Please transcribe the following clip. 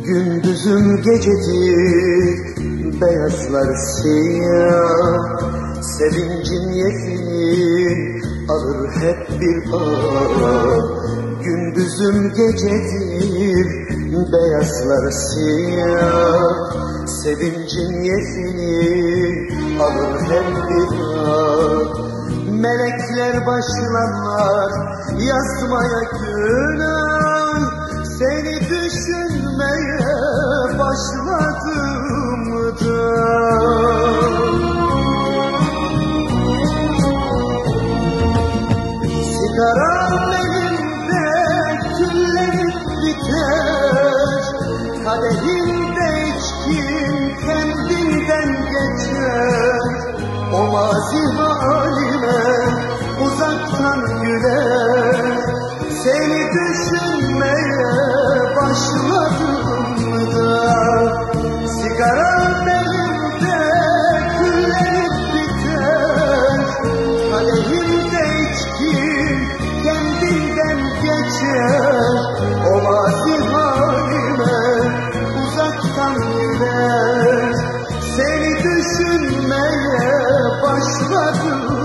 Gündüzüm gecedir, beyazlar siyah. Sevincin yetim alır hep bir ağ. Gündüzüm gecedir, beyazlar siyah. Sevincin yetim alır hep bir ağ. Melekler başlarlar yazmaya günah. Seni düşünmeye başladım da. Sigaram elimde küllenip biter. Kadehimde içkim kendinden geçer. O mazi halime uzaktan güler. Seni düşünmeye başladım da. Sigaram elimde küllenip biter. Kadehimde içkim kendinden geçer. O mazi halime uzaktan güler. Seni düşünmeye başladım